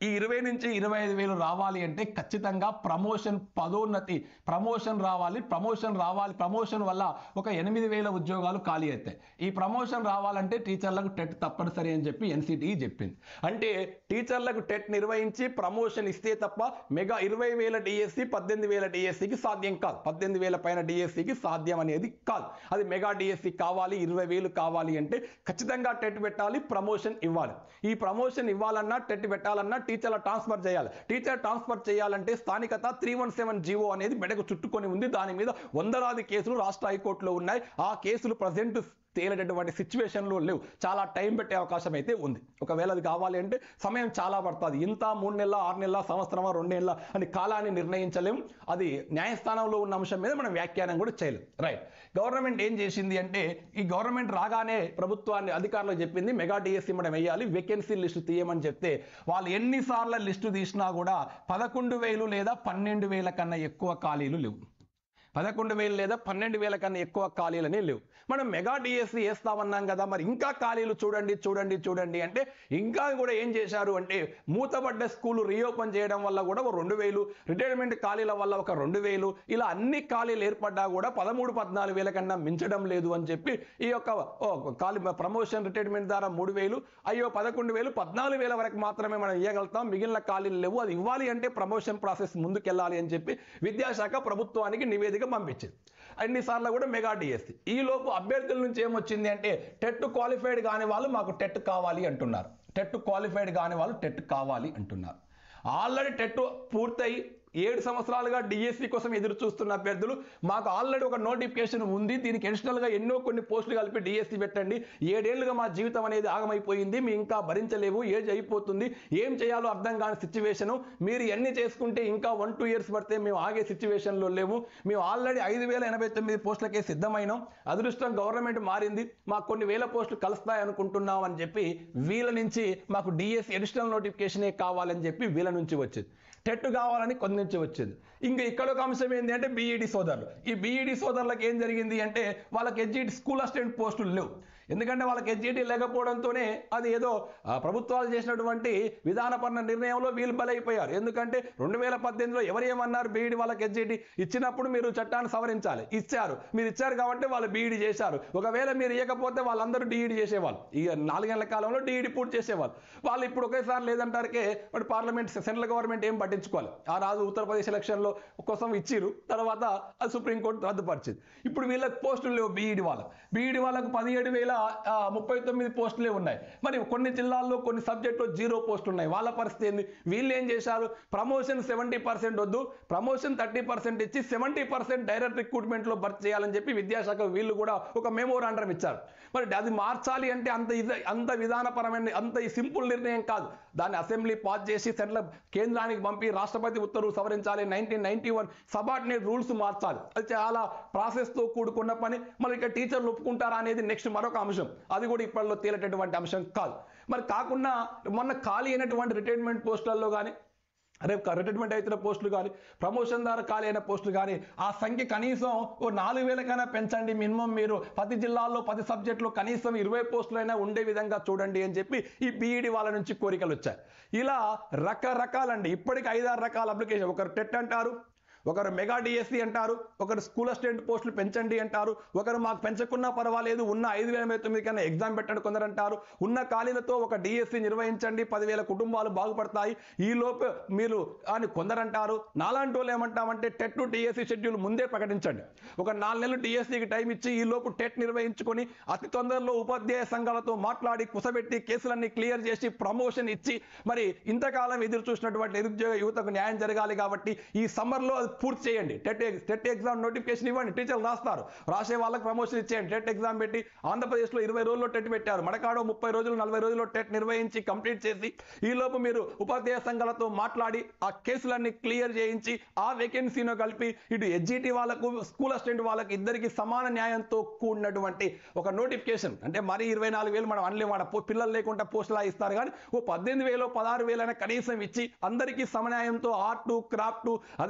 ఈ ఇరవై నుంచి ఇరవై ఐదు వేలు రావాలి అంటే ఖచ్చితంగా ప్రమోషన్, పదోన్నతి, ప్రమోషన్ రావాలి. ప్రమోషన్ రావాలి ప్రమోషన్ వల్ల ఒక ఎనిమిది వేల ఉద్యోగాలు ఖాళీ అవుతాయి. ఈ ప్రమోషన్ రావాలంటే టీచర్లకు టెట్ తప్పనిసరి అని చెప్పి ఎన్సిటిఈ చెప్పింది. అంటే టీచర్లకు టెట్ నిర్వహించి ప్రమోషన్ ఇస్తే తప్ప మెగా ఇరవై వేల డిఎస్సి పద్దెనిమిది వేల డిఎస్సికి సాధ్యం కాదు. పద్దెనిమిది వేల పైన డిఎస్సికి సాధ్యం అనేది కాదు. అది మెగా డిఎస్సి కావాలి, ఇరవై వేలు కావాలి అంటే ఖచ్చితంగా టెట్ పెట్టాలి, ప్రమోషన్ ఇవ్వాలి. ఈ ప్రమోషన్ ఇవ్వాలన్నా టెట్ పెట్టాలన్నా టీచర్ల ట్రాన్స్ఫర్ చేయాలి. టీచర్ ట్రాన్స్ఫర్ చేయాలంటే స్థానికత త్రీ వన్ సెవెన్ జీవో అనేది మెడకు చుట్టుకొని ఉంది. దాని మీద వందలాది కేసులు రాష్ట్ర హైకోర్టులో ఉన్నాయి. ఆ కేసులు ప్రజెంట్ తేలేటటువంటి సిచ్యువేషన్లో లేవు. చాలా టైం పెట్టే అవకాశం అయితే ఉంది. ఒకవేళ అది కావాలి అంటే సమయం చాలా పడుతుంది. ఇంత మూడు నెలల, ఆరు నెలల, సంవత్సరమా, రెండు నెలల అని కాలాన్ని నిర్ణయించలేము. అది న్యాయస్థానంలో ఉన్న అంశం మీద మనం వ్యాఖ్యానం కూడా చేయలేం. రైట్. గవర్నమెంట్ ఏం చేసింది అంటే ఈ గవర్నమెంట్ రాగానే ప్రభుత్వాన్ని అధికారులు చెప్పింది మెగా డిఎస్సి మనం వేయాలి, వేకెన్సీ లిస్టు తీయమని చెప్తే వాళ్ళు ఎన్నిసార్లు లిస్టు తీసినా కూడా పదకొండు వేలు లేదా పన్నెండు వేల కన్నా ఎక్కువ ఖాళీలు లేవు. పదకొండు వేలు లేదా పన్నెండు వేల కన్నా ఎక్కువ ఖాళీలనే లేవు. మనం మెగా డిఎస్సి వేస్తామన్నాం కదా, మరి ఇంకా ఖాళీలు చూడండి చూడండి చూడండి అంటే ఇంకా కూడా ఏం చేశారు అంటే మూతపడ్డ స్కూలు రీఓపెన్ చేయడం వల్ల కూడా ఒక రెండు వేలు, రిటైర్మెంట్ ఖాళీల వల్ల ఒక రెండు వేలు, ఇలా అన్ని ఖాళీలు ఏర్పడ్డా కూడా పదమూడు పద్నాలుగు వేల కన్నా మించడం లేదు అని చెప్పి ఈ యొక్క ఖాళీ ప్రమోషన్ రిటైర్మెంట్ ద్వారా మూడు వేలు, అయ్యో పదకొండు వేలు పద్నాలుగు వేల వరకు మాత్రమే మనం ఇవ్వగలుగుతాం, మిగిలిన ఖాళీలు లేవు, అది ఇవ్వాలి అంటే ప్రమోషన్ ప్రాసెస్ ముందుకెళ్ళాలి అని చెప్పి విద్యాశాఖ ప్రభుత్వానికి నివేదిక పంపించింది. అన్నిసార్లు కూడా మెగా డిఎస్సి. ఈ లోపు అభ్యర్థుల నుంచి ఏమొచ్చింది అంటే టెట్ క్వాలిఫైడ్ కాని వాళ్ళు మాకు టెట్ కావాలి అంటున్నారు. టెట్ క్వాలిఫైడ్ కాని వాళ్ళు టెట్ కావాలి అంటున్నారు. ఆల్రెడీ టెట్ పూర్తయి ఏడు సంవత్సరాలుగా డిఎస్సి కోసం ఎదురు చూస్తున్న అభ్యర్థులు మాకు ఆల్రెడీ ఒక నోటిఫికేషన్ ఉంది, దీనికి అడిషనల్గా ఎన్నో కొన్ని పోస్టులు కలిపి డిఎస్సి పెట్టండి, ఏడేళ్లుగా మా జీవితం అనేది ఆగమైపోయింది, మేము ఇంకా భరించలేవు, ఏజ్ అయిపోతుంది, ఏం చేయాలో అర్థం కాని సిచ్యువేషను, మీరు ఎన్ని చేసుకుంటే ఇంకా వన్ టూ ఇయర్స్ పడితే మేము ఆగే సిచ్యువేషన్లో లేవు, మేము ఆల్రెడీ ఐదు వేల ఎనభై తొమ్మిది పోస్టులకే సిద్ధమైనాం, అదృష్టం గవర్నమెంట్ మారింది, మాకు కొన్ని వేల పోస్టులు కలుస్తాయి అనుకుంటున్నాం అని చెప్పి వీళ్ళ నుంచి మాకు డిఎస్సి అడిషనల్ నోటిఫికేషనే కావాలని చెప్పి వీళ్ళ నుంచి వచ్చింది. టెట్ కావాలని కొన్ని నుంచి వచ్చింది. ఇంకా ఇక్కడ ఒక అంశం ఏంటి అంటే బీఈడి సోదరులు. ఈ బీఈడి సోదరులకు ఏం జరిగింది అంటే వాళ్ళకి హెచ్ఈడి స్కూల్ అసిస్టెంట్ పోస్టులు లేవు. ఎందుకంటే వాళ్ళకి హెచ్ఈడి లేకపోవడంతోనే అది ఏదో ప్రభుత్వాలు చేసినటువంటి విధానపరమైన నిర్ణయంలో వీళ్ళు బలైపోయారు. ఎందుకంటే రెండు వేల పద్దెనిమిదిలో ఎవరు ఏమన్నారు, బీఈడి వాళ్ళకి హెచ్ఈడి ఇచ్చినప్పుడు మీరు చట్టాన్ని సవరించాలి, ఇచ్చారు, మీరు ఇచ్చారు కాబట్టి వాళ్ళు బీఈడి చేశారు. ఒకవేళ మీరు ఇవ్వకపోతే వాళ్ళందరూ డిఈడి చేసేవాళ్ళు. ఈ నాలుగేళ్ల కాలంలో డిఈడి పూర్తి చేసేవాళ్ళు. వాళ్ళు ఇప్పుడు ఒకేసారి లేదంటారుకే మరి పార్లమెంట్ సెంట్రల్ గవర్నమెంట్ ఏం పట్టించుకోవాలి. ఆ రాజు ఉత్తరప్రదేశ్ ఎలక్షన్లో కోసం ఇచ్చిరు, తర్వాత అది సుప్రీంకోర్టు రద్దుపరిచింది. ఇప్పుడు వీళ్ళకి పోస్టులు లేవు బీఈడి వాళ్ళకు. బీఈడి వాళ్ళకు పదిహేడు వేల ముప్పై తొమ్మిది పోస్టులే ఉన్నాయి. మరి కొన్ని జిల్లాల్లో కొన్ని సబ్జెక్టులో జీరో పోస్టులు ఉన్నాయి. వాళ్ళ పరిస్థితి ఏంది? వీళ్ళు ఏం చేశారు, ప్రమోషన్ సెవెంటీ పర్సెంట్ వద్దు, ప్రమోషన్ థర్టీ పర్సెంట్ ఇచ్చి సెవెంటీ పర్సెంట్ డైరెక్ట్ రిక్రూట్మెంట్లో భర్తీ చేయాలని చెప్పి విద్యాశాఖ వీళ్ళు కూడా ఒక మెమోరాండం ఇచ్చారు. మరి అది మార్చాలి అంటే అంత అంత విధానపరమైన అంత ఈ సింపుల్ నిర్ణయం కాదు. దాన్ని అసెంబ్లీ పాస్ చేసి సెంట్రల్ కేంద్రానికి పంపి రాష్ట్రపతి ఉత్తర్వులు సవరించాలి, nineteen ninety one subordinate rules మార్చాలి. అది చాలా ప్రాసెస్తో కూడుకున్న పని. మరి ఇక టీచర్లు ఒప్పుకుంటారా అనేది నెక్స్ట్ మరొక అంశం. అది కూడా ఇప్పట్లో తేలేటటువంటి అంశం కాదు. మరి కాకుండా మొన్న ఖాళీ అయినటువంటి రిటైర్మెంట్ పోస్టులలో కానీ రేపు రిటైర్మెంట్ అవుతున్న పోస్టులు కానీ ప్రమోషన్ ద్వారా ఖాళీ అయిన పోస్టులు కానీ ఆ సంఖ్య కనీసం ఓ నాలుగు వేలకైనా పెంచండి. మినిమం మీరు పది జిల్లాల్లో పది సబ్జెక్టులో కనీసం ఇరవై పోస్టులైనా ఉండే విధంగా చూడండి అని చెప్పి ఈ బీఈడి వాళ్ళ నుంచి కోరికలు వచ్చాయి. ఇలా రకరకాలండి. ఇప్పటికి ఐదారు రకాల అప్లికేషన్. ఒకరు టెట్ అంటారు, ఒకరు మెగా డిఎస్సి అంటారు, ఒకరు స్కూల్ అసిస్టెంట్ పోస్టులు పెంచండి అంటారు, ఒకరు మాకు పెంచకున్నా పర్వాలేదు ఉన్న ఐదు వేల ఎనభై తొమ్మిది కన్నా ఎగ్జామ్ పెట్టండి కొందరు అంటారు, ఉన్న ఖాళీలతో ఒక డిఎస్సి నిర్వహించండి, పదివేల కుటుంబాలు బాగుపడతాయి ఈ లోపు మీరు అని కొందరు అంటారు. నాలాంటి వాళ్ళు ఏమంటామంటే టెట్ డిఎస్సి షెడ్యూల్ ముందే ప్రకటించండి, ఒక నాలుగు నెలలు డిఎస్సికి టైం ఇచ్చి ఈ లోపు టెట్ నిర్వహించుకొని అతి తొందరలో ఉపాధ్యాయ సంఘాలతో మాట్లాడి కుసబెట్టి కేసులన్నీ క్లియర్ చేసి ప్రమోషన్ ఇచ్చి మరి ఇంతకాలం ఎదురు చూసినటువంటి నిరుద్యోగ యువతకు న్యాయం జరగాలి. కాబట్టి ఈ సమ్మర్లో పూర్తి చేయండి. టెట్ టెట్ ఎగ్జామ్ నోటిఫికేషన్ ఇవ్వండి, టీచర్లు రాస్తారు, రాసే వాళ్ళకి ప్రమోషన్ ఇచ్చేయండి. టెట్ ఎగ్జామ్ పెట్టి ఆంధ్రప్రదేశ్లో ఇరవై రోజుల్లో టెట్ పెట్టారు, మడకాడో ముప్పై రోజులు నలభై రోజుల్లో టెట్ నిర్వహించి కంప్లీట్ చేసి ఈ లోపు మీరు ఉపాధ్యాయ సంఘాలతో మాట్లాడి ఆ కేసులన్నీ క్లియర్ చేయించి ఆ వేకెన్సీను కలిపి ఇటు హెచ్జిటి వాళ్ళకు స్కూల్ అసిస్టెంట్ వాళ్ళకి ఇద్దరికి సమాన న్యాయంతో కూడినటువంటి ఒక నోటిఫికేషన్. అంటే మరి ఇరవై నాలుగు వేలు మనం అనలేము, వాడ పిల్లలు లేకుండా పోస్టులా ఇస్తారు, కానీ ఓ పద్దెనిమిది వేలు పదహారు వేలైనా కనీసం ఇచ్చి అందరికీ సమన్యాయంతో ఆర్టు క్రాఫ్ట్ అదేవిధంగా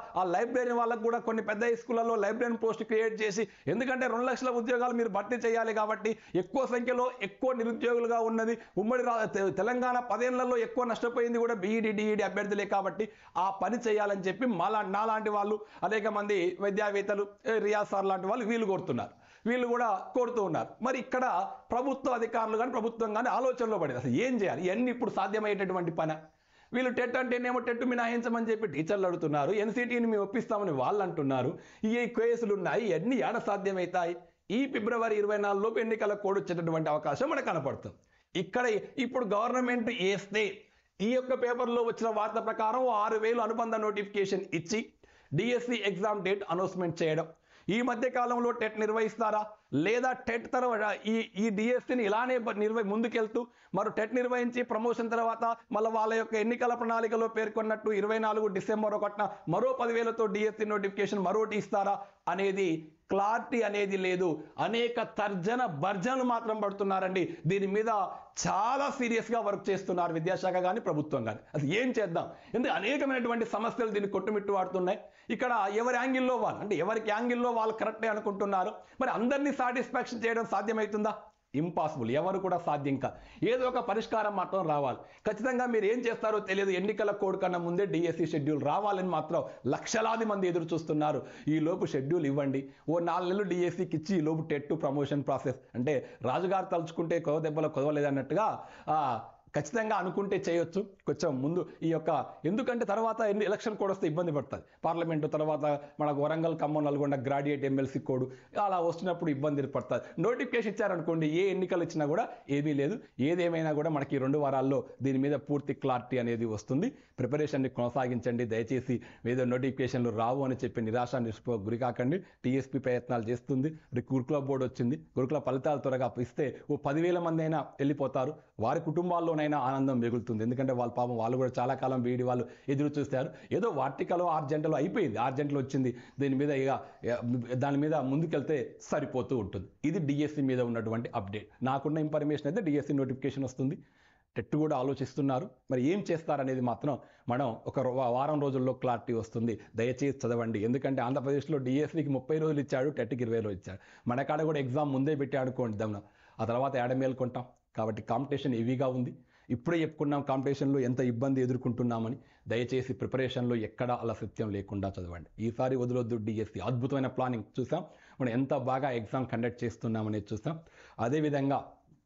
ఆ లైబ్రరీ వాళ్ళకు కూడా కొన్ని పెద్ద స్కూళ్ళలో లైబ్రరీ పోస్ట్ క్రియేట్ చేసి, ఎందుకంటే రెండు లక్షల ఉద్యోగాలు మీరు భర్తీ చేయాలి కాబట్టి ఎక్కువ సంఖ్యలో ఎక్కువ నిరుద్యోగులుగా ఉన్నది ఉమ్మడి రా తెలంగాణ పదేళ్లలో ఎక్కువ నష్టపోయింది కూడా బీఈడి డిఈడి అభ్యర్థులే కాబట్టి ఆ పని చేయాలని చెప్పి మాలా నాలాంటి వాళ్ళు అనేక మంది విద్యావేత్తలు రియాజ్ సార్ లాంటి వాళ్ళు వీళ్ళు కోరుతున్నారు, వీళ్ళు కూడా కోరుతూ ఉన్నారు. మరి ఇక్కడ ప్రభుత్వ అధికారులు కానీ ప్రభుత్వం కానీ ఆలోచనలో పడేది అసలు ఏం చేయాలి, ఇవన్నీ ఇప్పుడు సాధ్యమయ్యేటటువంటి పని. వీళ్ళు టెట్ అంటేనేమో టెట్ మినహాయించమని చెప్పి టీచర్లు అడుగుతున్నారు, ఎన్సీటీని మేము ఒప్పిస్తామని వాళ్ళు అంటున్నారు. ఈ కేసులు ఉన్నాయి, ఇవన్నీ ఏడ సాధ్యమవుతాయి? ఈ ఫిబ్రవరి ఇరవై నాలుగు లోపు ఎన్నికల కోడ్ వచ్చేటటువంటి అవకాశం మనకు కనపడుతుంది. ఇక్కడ ఇప్పుడు గవర్నమెంట్ వేస్తే ఈ యొక్క పేపర్లో వచ్చిన వార్త ప్రకారం ఆరు వేలు అనుబంధ నోటిఫికేషన్ ఇచ్చి డిఎస్సి ఎగ్జామ్ డేట్ అనౌన్స్మెంట్ చేయడం. ఈ మధ్య కాలంలో టెట్ నిర్వహిస్తారా లేదా టెట్ తర్వాత ఈ ఈ డిఎస్సిని ఇలానే నిర్వహి ముందుకెళ్తూ మరో టెట్ నిర్వహించి ప్రమోషన్ తర్వాత మళ్ళీ వాళ్ళ యొక్క ఎన్నికల ప్రణాళికలో పేర్కొన్నట్టు ఇరవై నాలుగు డిసెంబర్ ఒకటిన మరో పదివేలతో డిఎస్సి నోటిఫికేషన్ మరోటి ఇస్తారా అనేది క్లారిటీ అనేది లేదు. అనేక తర్జన భర్జనలు మాత్రం పడుతున్నారండి. దీని మీద చాలా సీరియస్గా వర్క్ చేస్తున్నారు విద్యాశాఖ కానీ ప్రభుత్వం కానీ. అది ఏం చేద్దాం, ఎందుకు అనేకమైనటువంటి సమస్యలు దీన్ని కొట్టుమిట్టు వాడుతున్నాయి. ఇక్కడ ఎవరి యాంగిల్లో వాళ్ళు అంటే ఎవరికి యాంగిల్లో వాళ్ళు కరెక్టే అనుకుంటున్నారు. మరి అందరినీ సాటిస్ఫాక్షన్ చేయడం సాధ్యమవుతుందా? ఇంపాసిబుల్, ఎవరు కూడా సాధ్యం కాదు. ఏదో ఒక పరిష్కారం మాత్రం రావాలి. ఖచ్చితంగా మీరు ఏం చేస్తారో తెలియదు, ఎన్నికల కోడ్ కన్నా ముందే డిఎస్సి షెడ్యూల్ రావాలని మాత్రం లక్షలాది మంది ఎదురు చూస్తున్నారు. ఈ లోపు షెడ్యూల్ ఇవ్వండి, ఓ నాలుగు నెలలు డిఎస్సికి ఇచ్చి ఈ లోపు టెట్ ప్రమోషన్ ప్రాసెస్ అంటే రాజుగారు తలుచుకుంటే కొవ దెబ్బలో కొదవలేదన్నట్టుగా ఖచ్చితంగా అనుకుంటే చేయొచ్చు. కొంచెం ముందు ఈ యొక్క ఎందుకంటే తర్వాత ఎలక్షన్ కోడ్ వస్తే ఇబ్బంది పడుతుంది. పార్లమెంటు తర్వాత మనకు Warangal Khammam Nalgonda graduate MLC code అలా వస్తున్నప్పుడు ఇబ్బంది పడుతుంది. నోటిఫికేషన్ ఇచ్చారనుకోండి, ఏ ఎన్నికలు ఇచ్చినా కూడా ఏమీ లేదు. ఏదేమైనా కూడా మనకి రెండు వారాల్లో దీని మీద పూర్తి క్లారిటీ అనేది వస్తుంది. ప్రిపరేషన్ని కొనసాగించండి. దయచేసి ఏదో నోటిఫికేషన్లు రావు అని చెప్పి నిరాశ నిస్ప గురి కాకండి. టీఎస్పీ ప్రయత్నాలు చేస్తుంది. గురుకుల బోర్డు వచ్చింది, గురుకుల ఫలితాలు త్వరగా ఇస్తే ఓ పదివేల మంది అయినా వెళ్ళిపోతారు. వారి కుటుంబాల్లోనైనా ఆనందం మిగులుతుంది. ఎందుకంటే వాళ్ళ పాపం వాళ్ళు కూడా చాలా కాలం బీఈడి వాళ్ళు ఎదురు చూస్తారు. ఏదో వార్టికలో ఆరు గంటలు అయిపోయింది, ఆరు గంటలు వచ్చింది, దీని మీద ఇక దాని మీద ముందుకెళ్తే సరిపోతూ ఉంటుంది. ఇది డిఎస్సి మీద ఉన్నటువంటి అప్డేట్. నాకున్న ఇన్ఫర్మేషన్ అయితే డిఎస్సి నోటిఫికేషన్ వస్తుంది, టెట్ కూడా ఆలోచిస్తున్నారు. మరి ఏం చేస్తారనేది మాత్రం మనం ఒక వారం రోజుల్లో క్లారిటీ వస్తుంది. దయచేసి చదవండి. ఎందుకంటే ఆంధ్రప్రదేశ్లో డిఎస్సికి ముప్పై రోజులు ఇచ్చాడు, టెట్కి ఇరవై రోజులు ఇచ్చాడు. మన కాడ కూడా ఎగ్జామ్ ముందే పెట్టి ఆడుకోండి దమ్న, ఆ తర్వాత ఏడ మేల్కొంటాం. కాబట్టి కాంపిటీషన్ హెవీగా ఉంది. ఇప్పుడే చెప్పుకున్నాం కాంపిటీషన్లో ఎంత ఇబ్బంది ఎదుర్కొంటున్నామని. దయచేసి ప్రిపరేషన్లో ఎక్కడ అలసత్యం లేకుండా చదవండి. ఈసారి వదిలొద్దు డిఎస్సి. అద్భుతమైన ప్లానింగ్ చూసాం, మనం ఎంత బాగా ఎగ్జామ్ కండక్ట్ చేస్తున్నామనేది చూసాం. అదేవిధంగా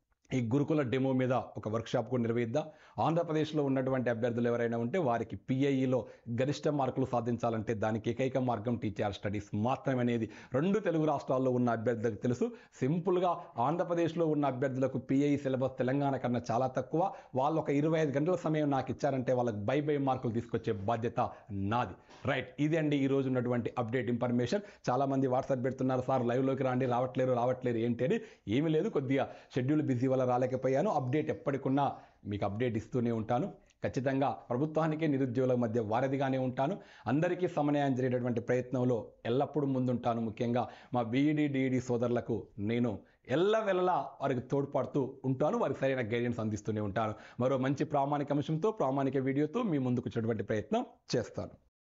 ఈ గురుకుల డెమో మీద ఒక వర్క్షాప్ కూడా నిర్వహిద్దాం. ఆంధ్రప్రదేశ్లో ఉన్నటువంటి అభ్యర్థులు ఎవరైనా ఉంటే వారికి పిఐఈలో గరిష్ట మార్కులు సాధించాలంటే దానికి ఏకైక మార్గం టీచర్ స్టడీస్ మాత్రమే అనేది రెండు తెలుగు రాష్ట్రాల్లో ఉన్న అభ్యర్థులకు తెలుసు. సింపుల్గా ఆంధ్రప్రదేశ్లో ఉన్న అభ్యర్థులకు పిఐఈ సిలబస్ తెలంగాణ కన్నా చాలా తక్కువ. వాళ్ళు ఒక ఇరవై ఐదు గంటల సమయం నాకు ఇచ్చారంటే వాళ్ళకి బై బై మార్కులు తీసుకొచ్చే బాధ్యత నాది. రైట్, ఇది అండి ఈరోజు ఉన్నటువంటి అప్డేట్ ఇన్ఫర్మేషన్. చాలామంది వాట్సాప్ పెడుతున్నారు, సార్ లైవ్లోకి రాండి, రావట్లేరు రావట్లేరు ఏంటి అని. ఏమీ లేదు, కొద్దిగా షెడ్యూల్ బిజీ వల్ల రాలేకపోయాను. అప్డేట్ ఎప్పటికున్నా మీకు అప్డేట్ ఇస్తూనే ఉంటాను. ఖచ్చితంగా ప్రభుత్వానికి నిరుద్యోగుల మధ్య వారధిగానే ఉంటాను. అందరికీ సమన్వయం జరిగేటటువంటి ప్రయత్నంలో ఎల్లప్పుడూ ముందుంటాను. ముఖ్యంగా మా బీఈడి డిఈడి సోదరులకు నేను ఎల్లవెల్లలా వారికి తోడ్పడుతూ ఉంటాను, వారికి సరైన గైడెన్స్ అందిస్తూనే ఉంటాను. మరో మంచి ప్రామాణిక అంశంతో ప్రామాణిక వీడియోతో మీ ముందుకు వచ్చేటువంటి ప్రయత్నం చేస్తాను.